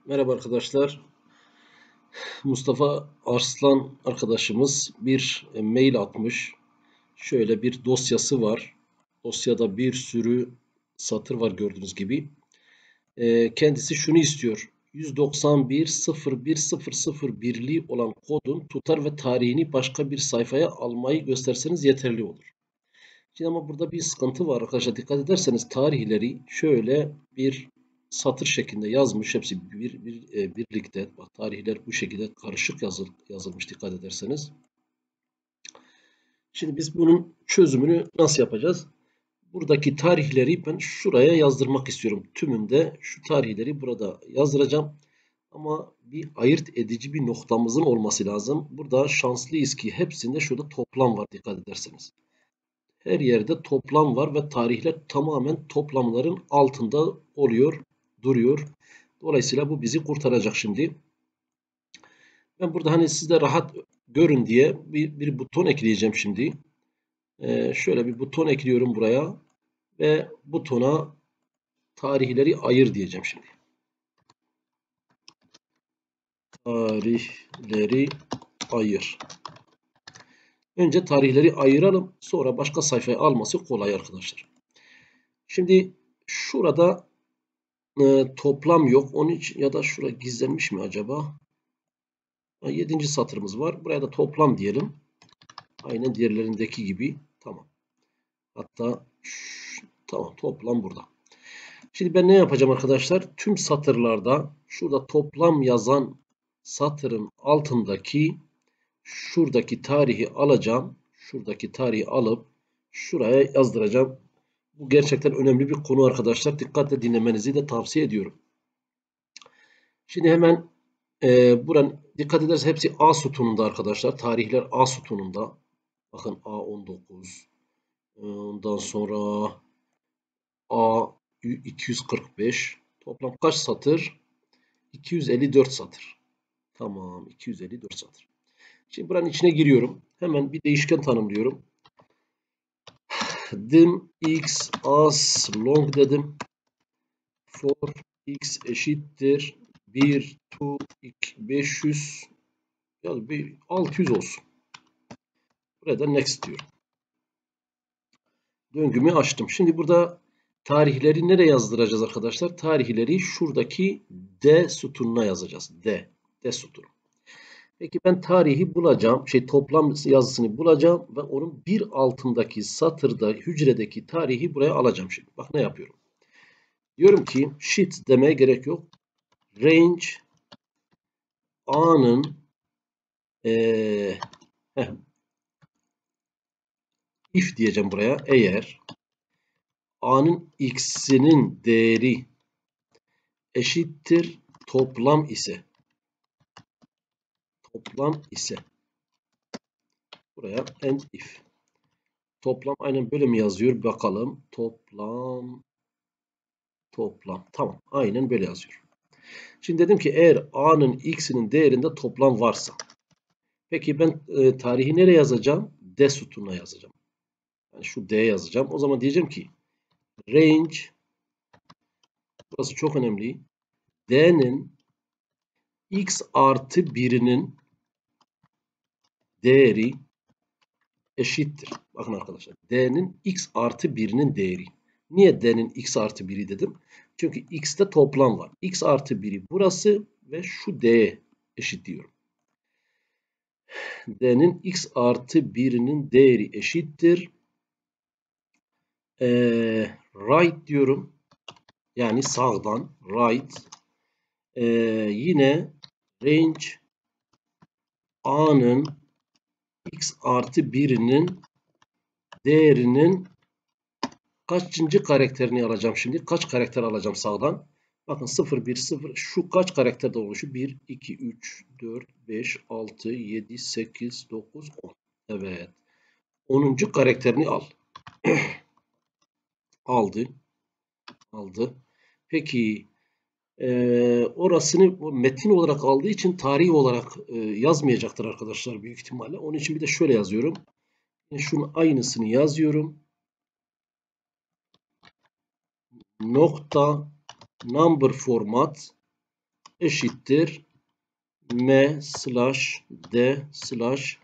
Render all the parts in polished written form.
Merhaba arkadaşlar. Mustafa Arslan arkadaşımız bir mail atmış. Şöyle bir dosyası var. Dosyada bir sürü satır var gördüğünüz gibi. Kendisi şunu istiyor. 191.01001'li olan kodun tutar ve tarihini başka bir sayfaya almayı gösterseniz yeterli olur. Şimdi ama burada bir sıkıntı var arkadaşlar. Dikkat ederseniz tarihleri şöyle bir satır şeklinde yazmış. Hepsi birlikte. Bak, tarihler bu şekilde karışık yazılmış dikkat ederseniz. Şimdi biz bunun çözümünü nasıl yapacağız? Buradaki tarihleri ben şuraya yazdırmak istiyorum. Tümünde şu tarihleri burada yazdıracağım. Ama bir ayırt edici bir noktamızın olması lazım. Burada şanslıyız ki hepsinde şurada toplam var dikkat ederseniz. Her yerde toplam var ve tarihler tamamen toplamların altında oluyor, duruyor. Dolayısıyla bu bizi kurtaracak şimdi. Ben burada hani siz de rahat görün diye bir buton ekleyeceğim şimdi. Şöyle bir buton ekliyorum buraya ve butona tarihleri ayır diyeceğim şimdi. Tarihleri ayır. Önce tarihleri ayıralım. Sonra başka sayfaya alması kolay arkadaşlar. Şimdi şurada toplam yok. Onun için ya da şura gizlenmiş mi acaba? 7. satırımız var. Buraya da toplam diyelim. Aynen diğerlerindeki gibi. Tamam. Hatta tamam, toplam burada. Şimdi ben ne yapacağım arkadaşlar? Tüm satırlarda şurada toplam yazan satırın altındaki şuradaki tarihi alacağım. Şuradaki tarihi alıp şuraya yazdıracağım. Bu gerçekten önemli bir konu arkadaşlar. Dikkatle dinlemenizi de tavsiye ediyorum. Şimdi hemen buranın dikkat ederseniz hepsi A sütununda arkadaşlar. Tarihler A sütununda. Bakın A19. Ondan sonra A245. Toplam kaç satır? 254 satır. Tamam, 254 satır. Şimdi buranın içine giriyorum. Hemen bir değişken tanımlıyorum. Dim x as long dedim. For x eşittir 1 to 500 ya bir 600 olsun. Burada next diyorum. Döngümü açtım. Şimdi burada tarihleri nereye yazdıracağız arkadaşlar? Tarihleri şuradaki D sütununa yazacağız. D sütunu. Peki ben tarihi bulacağım. Toplam yazısını bulacağım ve onun bir altındaki satırda hücredeki tarihi buraya alacağım şimdi. Bak ne yapıyorum. Diyorum ki sheet demeye gerek yok. Range A'nın if diyeceğim buraya. Eğer A'nın x'inin değeri eşittir toplam ise buraya and if toplam aynen böyle mi yazıyor bakalım. Toplam tamam, aynen böyle yazıyor. Şimdi dedim ki eğer A'nın x'inin değerinde toplam varsa, peki ben tarihi nereye yazacağım? D sütununa yazacağım. Yani şu D yazacağım. O zaman diyeceğim ki range, burası çok önemli, D'nin x artı 1'inin değeri eşittir. Bakın arkadaşlar, D'nin x artı 1'inin değeri. Niye D'nin x artı 1'i dedim? Çünkü x'te toplam var. X artı 1'i burası ve şu D'ye eşit diyorum. D'nin x artı 1'inin değeri eşittir. Right diyorum. Yani sağdan right. Yine range A'nın x artı 1'inin değerinin kaçıncı karakterini alacağım şimdi? Kaç karakter alacağım sağdan? Bakın 0, 1, 0. Şu kaç karakterde oluşuyor? 1, 2, 3, 4, 5, 6, 7, 8, 9, 10. Evet. 10. karakterini al. Aldı. Peki orasını metin olarak aldığı için tarih olarak yazmayacaktır arkadaşlar büyük ihtimalle. Onun için bir de şöyle yazıyorum. Şunun aynısını yazıyorum. Nokta number format eşittir m slash d slash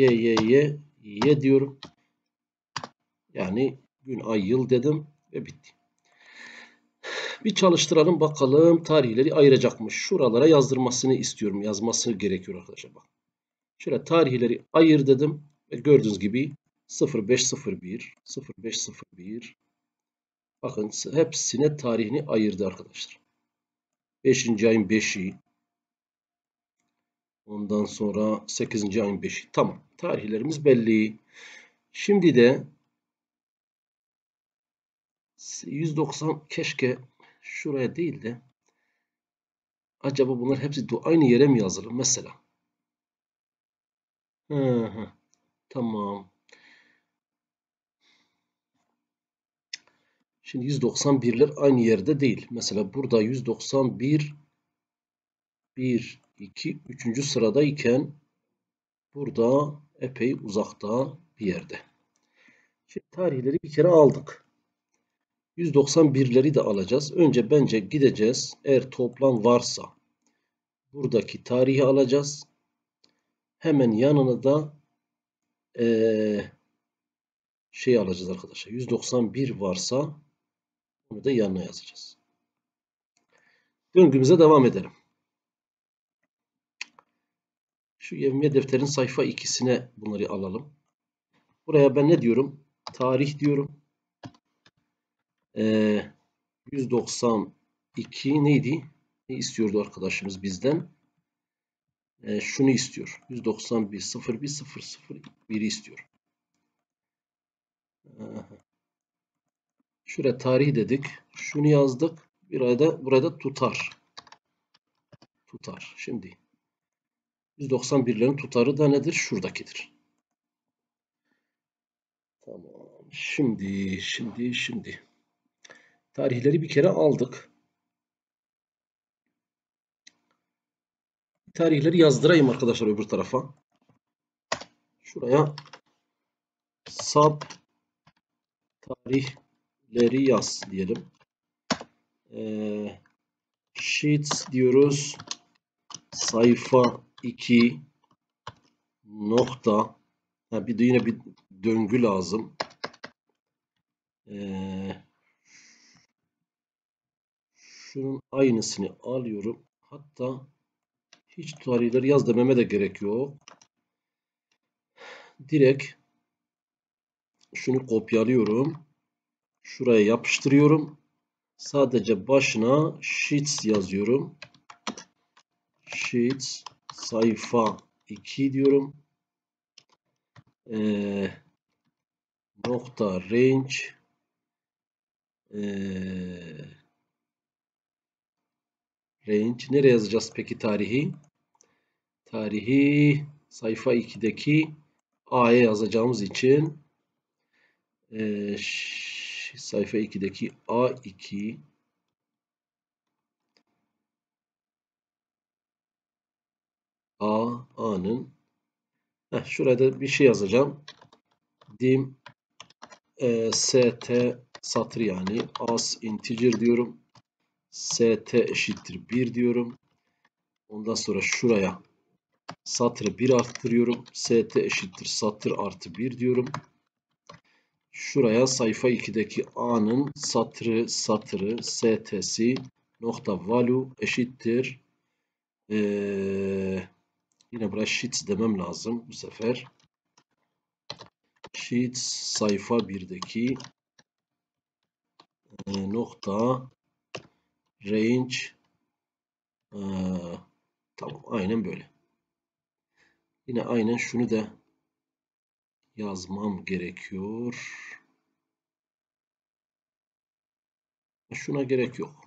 y diyorum. Yani gün, ay, yıl dedim ve bitti. Bir çalıştıralım bakalım, tarihleri ayıracakmış. Şuralara yazdırmasını istiyorum. Yazması gerekiyor arkadaşlar. Bak. Şöyle tarihleri ayır dedim. Ve gördüğünüz gibi 0501, 0501. Bakın hepsine tarihini ayırdı arkadaşlar. 5. ayın 5'i. Ondan sonra 8. ayın 5'i. Tamam. Tarihlerimiz belli. Şimdi de 190, keşke şuraya değil de acaba bunlar hepsi aynı yere mi yazılır mesela? Hı, tamam. Şimdi 191'ler aynı yerde değil. Mesela burada 191 1, 2, 3. sıradayken burada epey uzakta bir yerde. Şimdi tarihleri bir kere aldık. 191'leri de alacağız. Önce bence gideceğiz. Eğer toplam varsa buradaki tarihi alacağız. Hemen yanına da şey alacağız arkadaşlar. 191 varsa onu da yanına yazacağız. Döngümüze devam edelim. Şu yevmiye defterin sayfa 2'sine bunları alalım. Buraya ben ne diyorum? Tarih diyorum. 192 neydi? Ne istiyordu arkadaşımız bizden? Şunu istiyor. 191 01 001'i istiyor. Şuraya tarih dedik. Şunu yazdık. Burada tutar. Tutar. Şimdi 191'lerin tutarı da nedir? Şuradakidir. Tamam. Şimdi. Tarihleri bir kere aldık. Tarihleri yazdırayım arkadaşlar öbür tarafa. Şuraya sub tarihleri yaz diyelim. Sheets diyoruz. Sayfa 2 nokta. Yine bir döngü lazım. Şunun aynısını alıyorum. Hatta hiç tarihleri yaz dememe de gerek yok. Direkt şunu kopyalıyorum. Şuraya yapıştırıyorum. Sadece başına sheets yazıyorum. Sheets sayfa 2 diyorum. Nokta range range nereye yazacağız peki tarihi? Tarihi sayfa 2'deki A'ya yazacağımız için sayfa 2'deki A2 A'nın şurada bir şey yazacağım. Dim st satır yani as integer diyorum. St eşittir 1 diyorum. Ondan sonra şuraya satırı 1 arttırıyorum. St eşittir satır artı 1 diyorum. Şuraya sayfa 2'deki A'nın satırı st'si nokta value eşittir. Yine buraya sheets demem lazım bu sefer. Sheets sayfa 1'deki nokta range tamam aynen böyle. Yine aynen şunu da yazmam gerekiyor. Şuna gerek yok.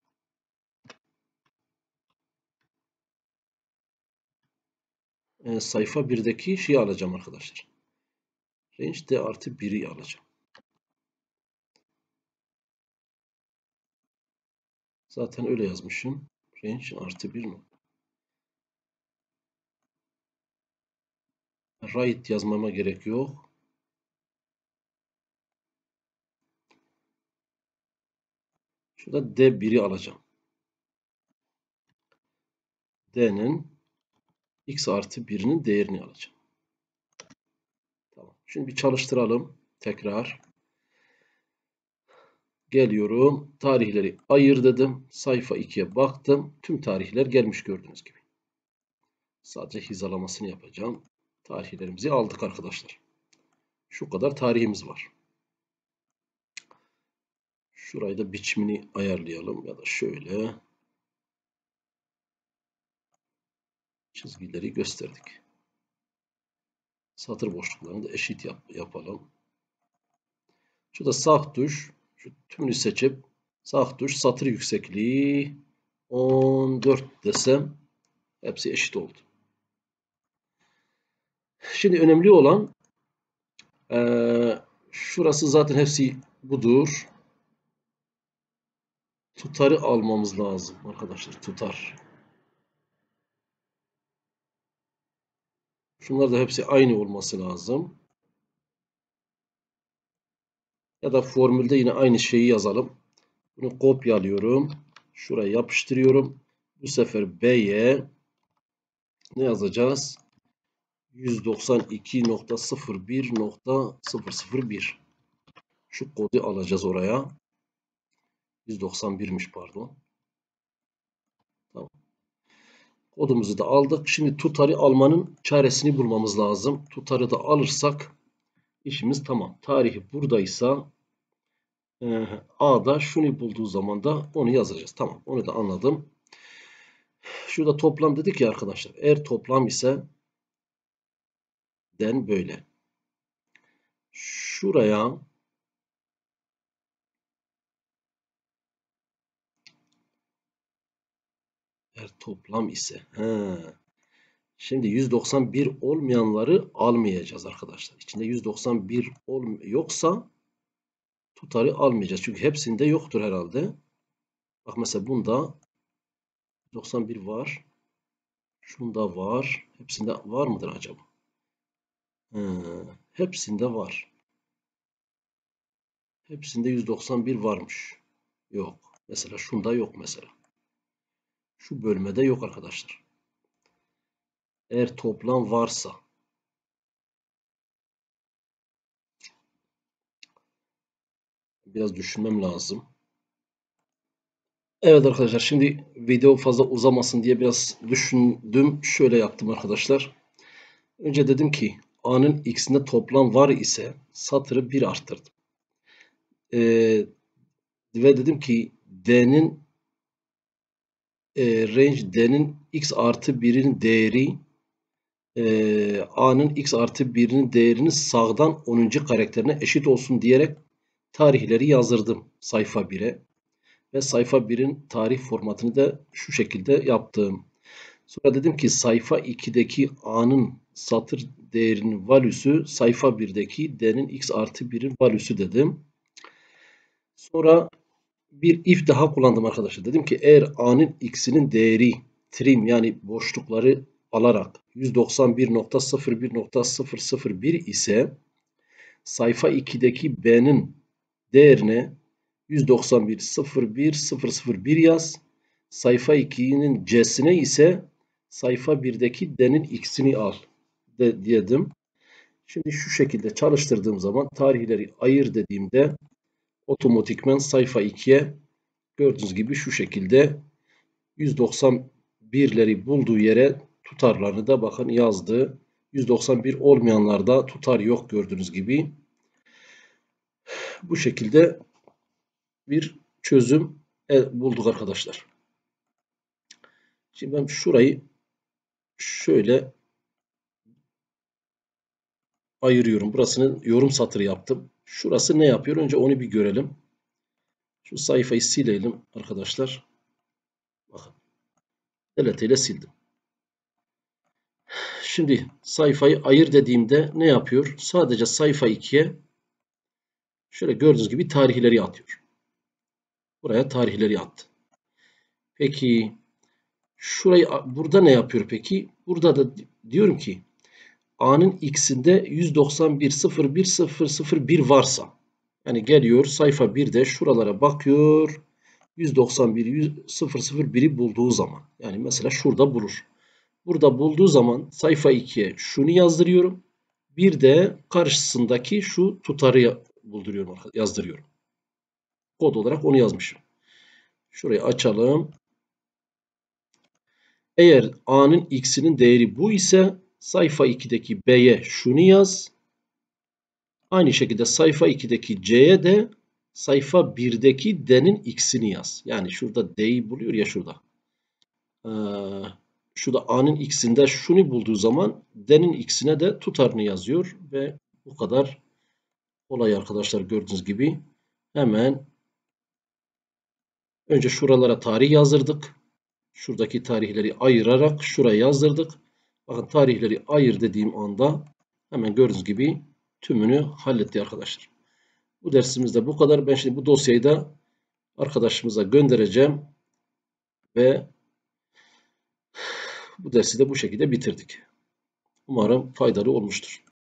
Sayfa 1'deki şeyi alacağım arkadaşlar. Range d artı 1'i alacağım. Zaten öyle yazmışım. Range artı 1 mi? Right yazmama gerek yok. Şurada D1'i alacağım. D'nin x artı 1'inin değerini alacağım. Tamam. Şimdi bir çalıştıralım. Tekrar. Geliyorum. Tarihleri ayır dedim. Sayfa 2'ye baktım. Tüm tarihler gelmiş gördüğünüz gibi. Sadece hizalamasını yapacağım. Tarihlerimizi aldık arkadaşlar. Şu kadar tarihimiz var. Şurayı da biçimini ayarlayalım. Ya da şöyle. Çizgileri gösterdik. Satır boşluklarını da eşit yapalım. Şurada sağ tuş. Şu tümünü seçip sağ tuş satır yüksekliği 14 desem hepsi eşit oldu. Şimdi önemli olan şurası zaten hepsi budur. Tutarı almamız lazım arkadaşlar. Tutar. Şunlar da hepsi aynı olması lazım. Ya da formülde yine aynı şeyi yazalım. Bunu kopyalıyorum. Şuraya yapıştırıyorum. Bu sefer B'ye ne yazacağız? 192.01.001. Şu kodu alacağız oraya. 191'miş pardon. Tamam. Kodumuzu da aldık. Şimdi tutarı almanın çaresini bulmamız lazım. Tutarı da alırsak işimiz tamam. Tarihi buradaysa A'da şunu bulduğu zaman da onu yazacağız. Tamam. Onu da anladım. Şurada toplam dedik ya arkadaşlar. Eğer toplam ise den böyle. Şuraya eğer toplam ise şimdi 191 olmayanları almayacağız arkadaşlar. İçinde 191 yoksa tutarı almayacağız. Çünkü hepsinde yoktur herhalde. Bak mesela bunda 91 var. Şunda var. Hepsinde var mıdır acaba? Hepsinde var. Hepsinde 191 varmış. Yok. Mesela şunda yok mesela. Şu bölmede yok arkadaşlar. Eğer toplam varsa biraz düşünmem lazım. Evet arkadaşlar, şimdi video fazla uzamasın diye biraz düşündüm. Şöyle yaptım arkadaşlar. Önce dedim ki A'nın x'inde toplam var ise satırı 1 arttırdım. Ve dedim ki D'nin range D'nin x artı 1'in değeri A'nın x artı 1'in değerini sağdan 10. karakterine eşit olsun diyerek tarihleri yazdırdım sayfa 1'e. Ve sayfa 1'in tarih formatını da şu şekilde yaptım. Sonra dedim ki sayfa 2'deki A'nın satır değerinin valüsü sayfa 1'deki D'nin x artı 1'in valüsü dedim. Sonra bir if daha kullandım arkadaşlar. Dedim ki eğer A'nın x'inin değeri trim yani boşlukları alarak 191.01.001 ise sayfa 2'deki B'nin değerine 191.01.001 yaz. Sayfa 2'nin C'sine ise sayfa 1'deki D'nin x'ini al dedim. Şimdi şu şekilde çalıştırdığım zaman tarihleri ayır dediğimde otomatikman sayfa 2'ye gördüğünüz gibi şu şekilde 191'leri bulduğu yere tutarlarını da bakın yazdı. 191 olmayanlarda tutar yok gördüğünüz gibi. Bu şekilde bir çözüm bulduk arkadaşlar. Şimdi ben şurayı şöyle ayırıyorum. Burasını yorum satırı yaptım. Şurası ne yapıyor? Önce onu bir görelim. Şu sayfayı silelim arkadaşlar. Bakın. Delete ile sildim. Şimdi sayfayı ayır dediğimde ne yapıyor? Sadece sayfa 2'ye şöyle gördüğünüz gibi tarihleri atıyor. Buraya tarihleri attı. Peki şurayı burada ne yapıyor peki? Burada da diyorum ki A'nın x'inde 191.01001 varsa yani geliyor sayfa 1'de şuralara bakıyor. 191.001'i bulduğu zaman. Yani mesela şurada bulur. Burada bulduğu zaman sayfa 2'ye şunu yazdırıyorum. Bir de karşısındaki şu tutarı bulduruyorum, yazdırıyorum. Kod olarak onu yazmışım. Şurayı açalım. Eğer A'nın X'inin değeri bu ise sayfa 2'deki B'ye şunu yaz. Aynı şekilde sayfa 2'deki C'ye de sayfa 1'deki D'nin X'ini yaz. Yani şurada D'yi buluyor ya şurada. Şurada A'nın X'inde şunu bulduğu zaman D'nin X'ine de tutarını yazıyor. Ve bu kadar kolay arkadaşlar, gördüğünüz gibi. Hemen önce şuralara tarih yazdırdık. Şuradaki tarihleri ayırarak şuraya yazdırdık. Bakın tarihleri ayır dediğim anda hemen gördüğünüz gibi tümünü halletti arkadaşlar. Bu dersimizde bu kadar. Ben şimdi bu dosyayı da arkadaşımıza göndereceğim ve bu dersi de bu şekilde bitirdik. Umarım faydalı olmuştur.